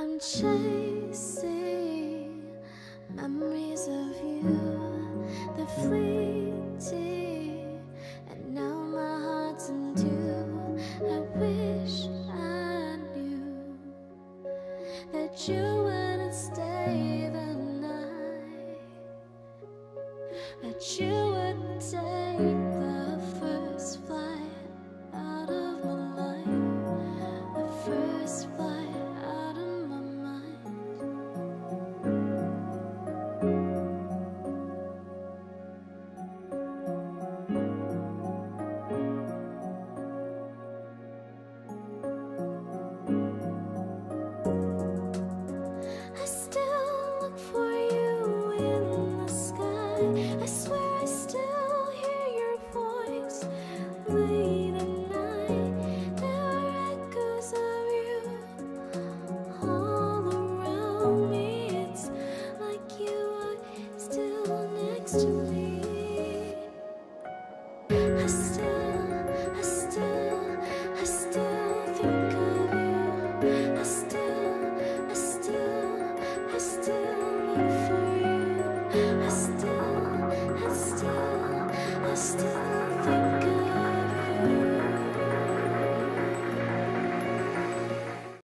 I'm chasing memories of you, the fleeting, and now my heart's in two. I wish I knew that you wouldn't stay the night, that you would take the first flight out of my life, the first flight out of my mind. I still look for you in the sky. I swear I still hear your voice late at night. There are echoes of you all around me. It's like you are still next to me.